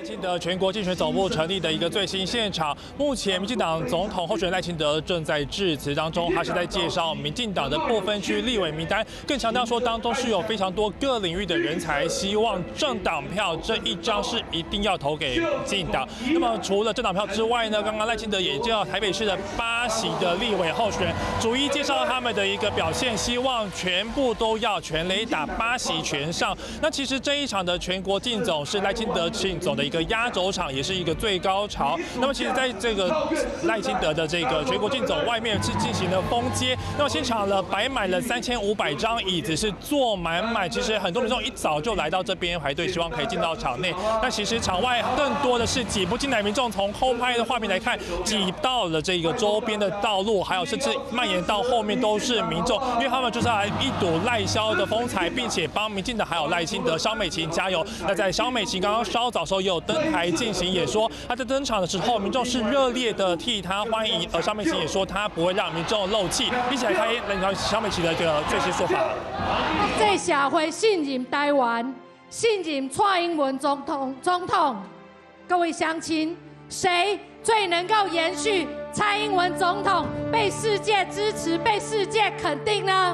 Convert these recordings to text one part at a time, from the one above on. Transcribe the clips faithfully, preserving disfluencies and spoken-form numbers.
赖清德全国竞选总部成立的一个最新现场，目前民进党总统候选人赖清德正在致辞当中，他是在介绍民进党的不分区立委名单，更强调说当中是有非常多各领域的人才，希望政党票这一张是一定要投给民进党。那么除了政党票之外呢，刚刚赖清德也介绍台北市的八席的立委候选人，逐一介绍他们的一个表现，希望全部都要全垒打，八席全上。那其实这一场的全国竞总是赖清德竞总的一个压轴场，也是一个最高潮。那么其实在这个赖清德的这个全国竞总外面是进行了封街，那么现场呢摆满了三千五百张椅子，是坐满满。其实很多民众一早就来到这边排队，希望可以进到场内。但其实场外更多的是挤不进来民众，从后拍的画面来看，挤到了这个周边的道路，还有甚至蔓延到后面都是民众，因为他们就是来一睹赖萧的风采，并且帮民进党还有赖清德、萧美琴加油。那在萧美琴刚刚稍早时候也有登台进行演说，她在登场的时候，民众是热烈的替她欢迎，而萧美琴也说她不会让民众漏气。一起来看来聊萧美琴的这个最新说法。 这社会信任台湾，信任蔡英文总统总统。各位乡亲，谁最能够延续蔡英文总统被世界支持、被世界肯定呢？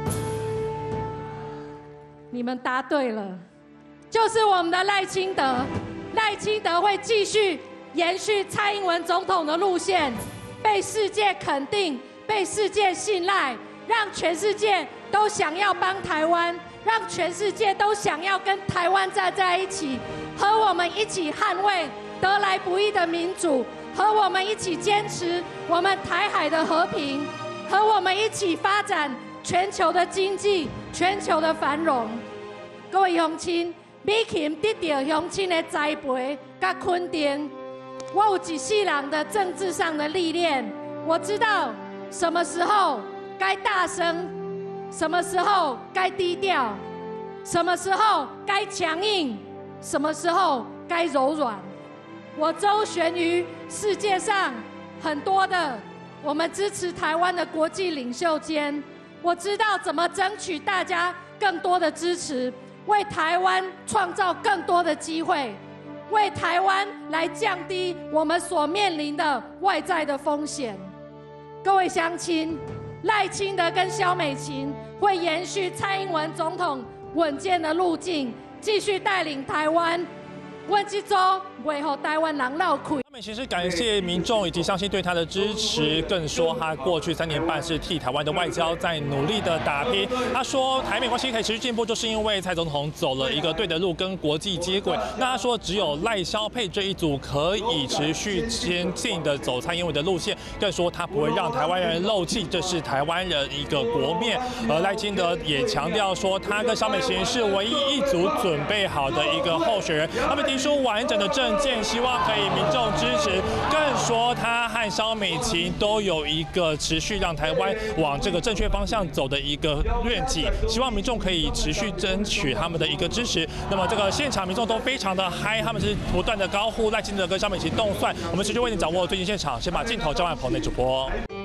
你们答对了，就是我们的赖清德。赖清德会继续延续蔡英文总统的路线，被世界肯定、被世界信赖，让全世界都想要帮台湾，让全世界都想要跟台湾站在一起，和我们一起捍卫得来不易的民主，和我们一起坚持我们台海的和平，和我们一起发展全球的经济、全球的繁荣。各位乡亲，美琴得到乡亲的栽培和肯定，我有一世人的政治上的历练，我知道什么时候该大声，什么时候该低调，什么时候该强硬，什么时候该柔软。我周旋于世界上很多的我们支持台湾的国际领袖间，我知道怎么争取大家更多的支持，为台湾创造更多的机会，为台湾来降低我们所面临的外在的风险。各位乡亲，赖清德跟萧美琴会延续蔡英文总统稳健的路径，继续带领台湾。阮这组袂让台湾人落亏。 萧美琴是感谢民众以及乡亲对他的支持，更说他过去三年半是替台湾的外交在努力的打拼。他说台美关系可以持续进步，就是因为蔡总统走了一个对的路，跟国际接轨。那他说只有赖萧配这一组可以持续前进的走蔡英文的路线，更说他不会让台湾人漏气，这是台湾人一个国面。而赖清德也强调说，他跟萧美琴是唯一一组准备好的一个候选人，他们提出完整的政见，希望可以民众支持。更说他和萧美琴都有一个持续让台湾往这个正确方向走的一个愿景，希望民众可以持续争取他们的一个支持。那么这个现场民众都非常的嗨，他们是不断的高呼赖清德跟萧美琴动算。我们持续为你掌握最新现场，先把镜头交换棚内主播。